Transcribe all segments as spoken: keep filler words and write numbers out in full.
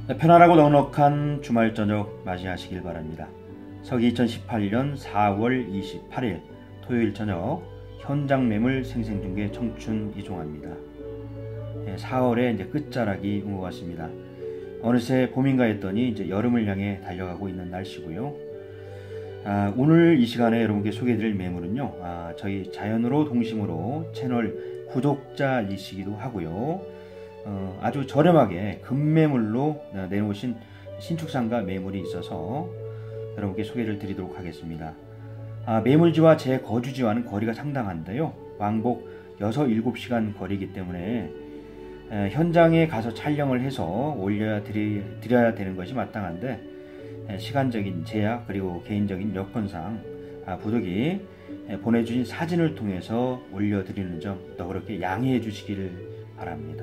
편안하고 넉넉한 주말 저녁 맞이하시길 바랍니다. 서기 이천십팔 년 사월 이십팔일 토요일 저녁 현장 매물 생생중계 청춘 이종화입니다. 사월의 이제 끝자락이 온 것 같습니다. 어느새 봄인가 했더니 이제 여름을 향해 달려가고 있는 날씨고요. 아, 오늘 이 시간에 여러분께 소개해드릴 매물은요, 아, 저희 자연으로 동심으로 채널 구독자이시기도 하고요. 어, 아주 저렴하게 급매물로 내놓으신 신축상가 매물이 있어서 여러분께 소개를 드리도록 하겠습니다. 아, 매물지와 제 거주지와는 거리가 상당한데요. 왕복 육, 일곱 시간 거리이기 때문에 에, 현장에 가서 촬영을 해서 올려 드리, 드려야 되는 것이 마땅한데 에, 시간적인 제약 그리고 개인적인 여건상 아, 부득이 에, 보내주신 사진을 통해서 올려드리는 점 더 그렇게 양해해 주시기를 바랍니다.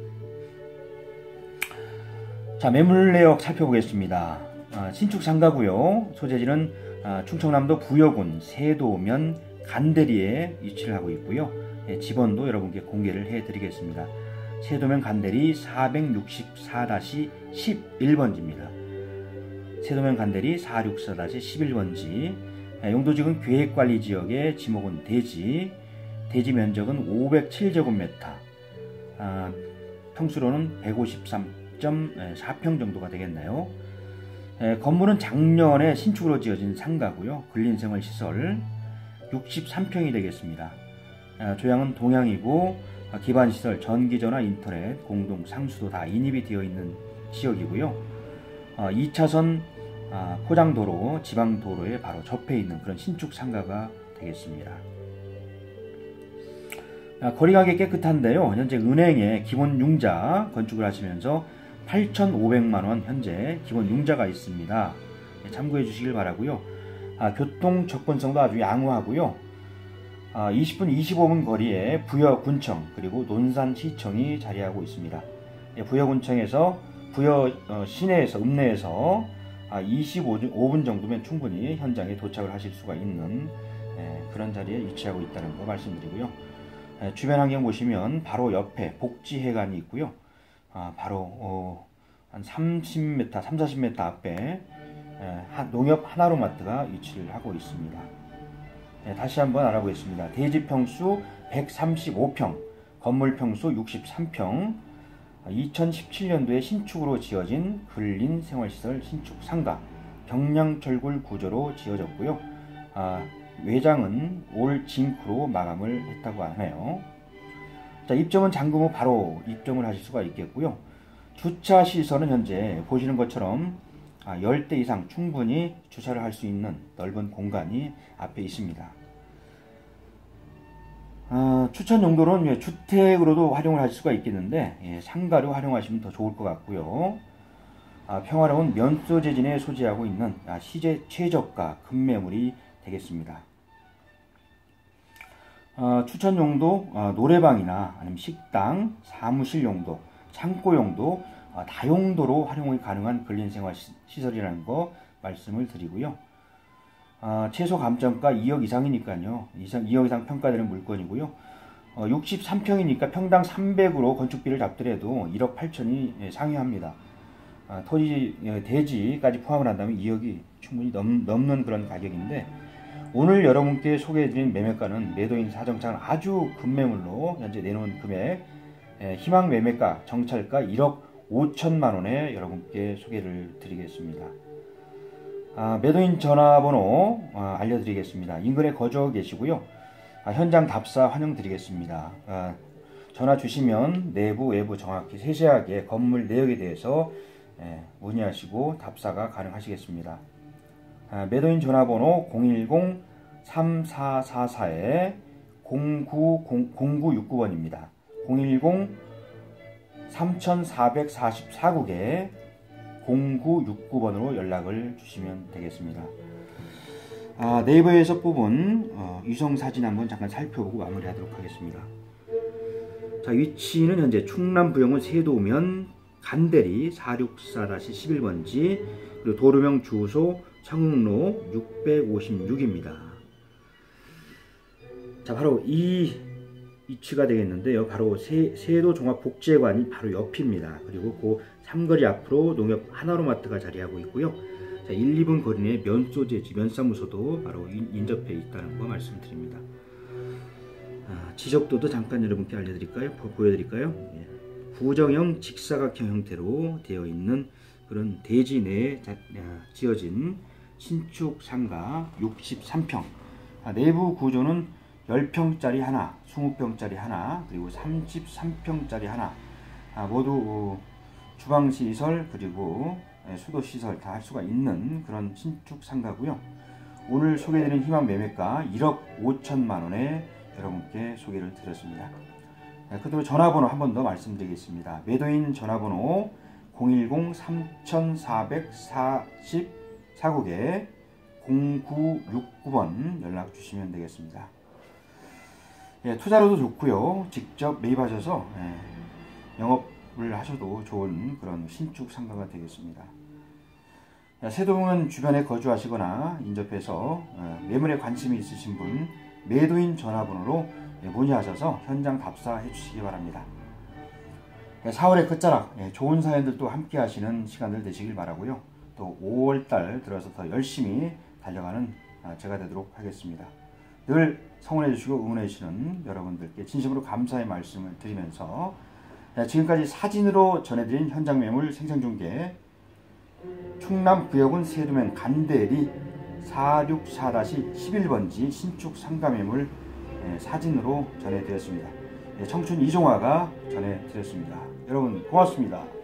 자, 매물 내역 살펴보겠습니다. 아, 신축 상가고요. 소재지는 아, 충청남도 부여군 세도면 간대리에 위치를 하고 있고요. 예, 집원도 여러분께 공개를 해드리겠습니다. 세도면 간대리 사육사 십일 번지입니다. 세도면 간대리 사육사 십일 번지. 예, 용도지역은 계획관리지역의 지목은 대지. 대지 면적은 오백칠 제곱미터. 아, 평수로는 백오십삼 점 사 평 정도가 되겠나요? 에, 건물은 작년에 신축으로 지어진 상가고요. 근린생활시설 육십삼 평이 되겠습니다. 에, 조향은 동향이고 아, 기반시설 전기전화 인터넷 공동 상수도 다 인입이 되어 있는 지역이고요. 아, 이 차선 아, 포장도로 지방도로에 바로 접해 있는 그런 신축 상가가 되겠습니다. 아, 거리가 깨끗한데요. 현재 은행에 기본 융자 건축을 하시면서 팔천오백만 원 현재 기본 융자가 있습니다. 참고해 주시길 바라고요. 아, 교통 접근성도 아주 양호하고요. 아, 이십 분 이십오 분 거리에 부여군청 그리고 논산시청이 자리하고 있습니다. 예, 부여군청에서 부여 어, 시내에서 읍내에서 아, 이십오 분 정도면 충분히 현장에 도착을 하실 수가 있는 예, 그런 자리에 위치하고 있다는 거 말씀드리고요. 예, 주변 환경 보시면 바로 옆에 복지회관이 있고요. 아, 바로 어, 한 삼십 미터, 삼사십 미터 앞에 에, 한, 농협 하나로마트가 위치를 하고 있습니다. 에, 다시 한번 알아보겠습니다. 대지 평수 백삼십오 평, 건물 평수 육십삼 평, 이천십칠 년도에 신축으로 지어진 근린생활시설 신축 상가, 경량철골 구조로 지어졌고요. 아, 외장은 올 징크로 마감을 했다고 하네요. 자, 입점은 잠금 후 바로 입점을 하실 수가 있겠고요. 주차 시설은 현재 보시는 것처럼 십 대 이상 충분히 주차를 할 수 있는 넓은 공간이 앞에 있습니다. 어, 추천 용도는 주택으로도 활용을 하실 수가 있겠는데 예, 상가로 활용하시면 더 좋을 것 같고요. 아, 평화로운 면소재진에 소재하고 있는 아, 시제 최저가 급매물이 되겠습니다. 어, 추천 용도 어, 노래방이나 아니면 식당, 사무실 용도, 창고 용도, 어, 다용도로 활용이 가능한 근린생활 시설이라는 거 말씀을 드리고요. 어, 최소 감정가 이억 이상이니까요. 이억 이상 평가되는 물건이고요. 어, 육십삼 평이니까 평당 삼백으로 건축비를 잡더라도 일억 팔천이 상회합니다. 어, 토지, 대지까지 포함을 한다면 이억이 충분히 넘, 넘는 그런 가격인데 오늘 여러분께 소개해드린 매매가는 매도인 사정상 아주 급매물로 현재 내놓은 금액 에, 희망 매매가 정찰가 일억 오천만 원에 여러분께 소개를 드리겠습니다. 아, 매도인 전화번호 아, 알려드리겠습니다. 인근에 거주하고 계시고요. 아, 현장 답사 환영드리겠습니다. 아, 전화 주시면 내부 외부 정확히 세세하게 건물 내역에 대해서 에, 문의하시고 답사가 가능하시겠습니다. 아, 매도인 전화번호 공일공 삼사사사 공구육구 번입니다. 공일공 삼사사사 국에 공구육구 번으로 연락을 주시면 되겠습니다. 아, 네이버에서 뽑은 어, 위성사진 한번 잠깐 살펴보고 마무리하도록 하겠습니다. 자, 위치는 현재 충남 부여군 세도면 간대리 사육사 십일 번지 그리고 도로명 주소 청흥로 육백오십육입니다. 자, 바로 이 위치가 되겠는데요. 바로 세, 세도 종합복지회관이 바로 옆입니다. 그리고 그 삼거리 앞으로 농협 하나로마트가 자리하고 있고요. 자, 일, 이 분 거리 내에 면소재지 면사무소도 바로 인접해 있다는 거 말씀드립니다. 아, 지적도도 잠깐 여러분께 알려드릴까요? 보, 보여드릴까요? 예. 구정형 직사각형 형태로 되어 있는 그런 대지 내에 자, 야, 지어진 신축 상가 육십삼 평. 아, 내부 구조는 십 평짜리 하나, 이십 평짜리 하나, 그리고 삼십삼 평짜리 하나, 아, 모두 어, 주방시설 그리고 예, 수도시설 다 할 수가 있는 그런 신축 상가고요. 오늘 소개해드린 희망 매매가 일억 오천만 원에 여러분께 소개를 드렸습니다. 네, 그대로 전화번호 한 번 더 말씀드리겠습니다. 매도인 전화번호 공일공 삼사사십사국에 공구육구 번 연락 주시면 되겠습니다. 예, 투자로도 좋고요. 직접 매입하셔서 예, 영업을 하셔도 좋은 그런 신축 상가가 되겠습니다. 예, 세동은 주변에 거주하시거나 인접해서 예, 매물에 관심이 있으신 분 매도인 전화번호로 예, 문의하셔서 현장 답사해 주시기 바랍니다. 예, 사월의 끝자락 예, 좋은 사연들도 함께 하시는 시간들 되시길 바라고요. 또 오월달 들어서 더 열심히 달려가는 아, 제가 되도록 하겠습니다. 늘 성원해 주시고 응원해 주시는 여러분들께 진심으로 감사의 말씀을 드리면서 지금까지 사진으로 전해드린 현장 매물 생생중계 충남 구역은 세도면 간대리 사육사 십일 번지 신축 상가 매물 사진으로 전해드렸습니다. 청춘 이종화가 전해드렸습니다. 여러분 고맙습니다.